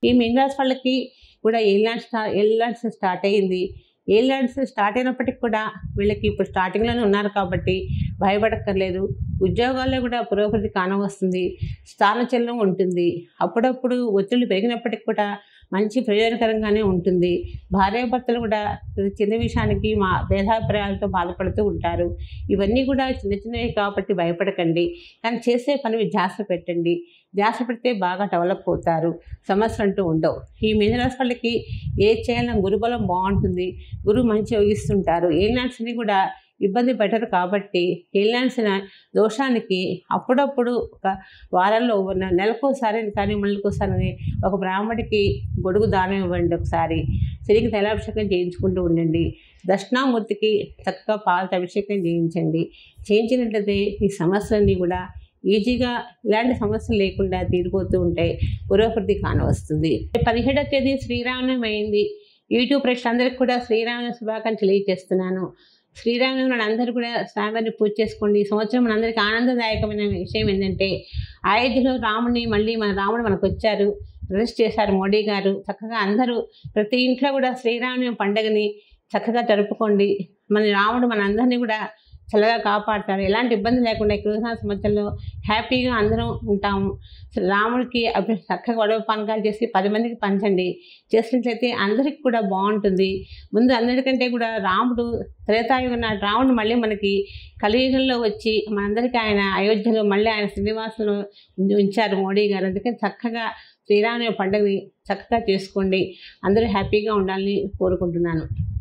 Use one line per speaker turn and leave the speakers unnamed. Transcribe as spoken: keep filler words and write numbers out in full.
ఈ మీనరాశి వాళ్ళకి కూడా ఏలినాటి స్టా ఏలినాటి స్టార్ట్ అయ్యింది. ఏలినాటి స్టార్ట్ అయినప్పటికి కూడా వీళ్ళకి ఇప్పుడు స్టార్టింగ్లోనే ఉన్నారు కాబట్టి భయపడక్కర్లేదు. ఉద్యోగాల్లో కూడా పురోగతి కానవస్తుంది. స్థానచలనం ఉంటుంది. అప్పుడప్పుడు ఒత్తిళ్లు పెరిగినప్పటికి కూడా మంచి ప్రయోజనకరంగానే ఉంటుంది. భార్యాభర్తలు కూడా చిన్న విషయానికి మా భేదాభిప్రాయాలతో బాధపడుతూ ఉంటారు. ఇవన్నీ కూడా చిన్న చిన్నవి కాబట్టి భయపడకండి. కానీ చేసే పని ధ్యాస పెట్టండి. ధ్యాస పెడితే బాగా డెవలప్ అవుతారు. సమస్యలు అంటూ ఉండవు. ఈ మీనరాశి వాళ్ళకి ఏ చేయాలన్నా గురుబలం బాగుంటుంది. గురువు మంచి యోగిస్తుంటారు. ఏలినాటి కూడా ఇబ్బంది పెట్టరు కాబట్టి ఏలినాటి దోషానికి అప్పుడప్పుడు ఒక వారాల్లో నెలకోసారి కానీ నెలకోసారి ఒక బ్రాహ్మడికి గొడుగు దానం ఇవ్వండి. ఒకసారి శనికి తైలాభిషేకం చేయించుకుంటూ ఉండండి. దక్షిణామూర్తికి చక్కగా పాలతో అభిషేకం చేయించండి. చేయించినట్లయితే ఈ సమస్యలన్నీ కూడా ఈజీగా ఇలాంటి సమస్యలు లేకుండా తీరిపోతూ ఉంటాయి. పురోగతి కానవస్తుంది. పదిహేడవ తేదీ శ్రీరామనవమి అయింది. యూట్యూబ్ ప్రేక్షకులందరికీ కూడా శ్రీరామనవమి శుభాకాంక్షలు తెలియజేస్తున్నాను. శ్రీరామనవమి అందరూ కూడా స్వామివారిని పూజ చేసుకోండి. ఈ సంవత్సరం మనందరికీ ఆనందదాయకమైన విషయం ఏంటంటే అయోధ్యలో రాముని మళ్ళీ మన రాముడు మనకు వచ్చారు, ప్రతిష్ఠ చేశారు మోడీ గారు. చక్కగా అందరూ ప్రతి ఇంట్లో కూడా శ్రీరామనవమి పండుగని చక్కగా జరుపుకోండి. మన రాముడు మన అందరినీ కూడా చల్లగా కాపాడుతాడు. ఎలాంటి ఇబ్బంది లేకుండా ఈ కృష్ణ సంవత్సరంలో హ్యాపీగా అందరం ఉంటాము. రాముడికి అభి చక్కగా గొడవ పానకాలు చేసి పది మందికి పంచండి. చేసినట్లయితే అందరికి కూడా బాగుంటుంది. ముందు అందరికంటే కూడా రాముడు త్రేతాయుగం నాటి రాముడు మళ్ళీ మనకి కలియుగంలో వచ్చి మనందరికీ ఆయన అయోధ్యలో మళ్ళీ ఆయన శ్రీనివాసంలో ఉంచారు మోడీ గారు. అందుకని చక్కగా శ్రీరామనవమి పండుగని చక్కగా చేసుకోండి. అందరూ హ్యాపీగా ఉండాలని కోరుకుంటున్నాను.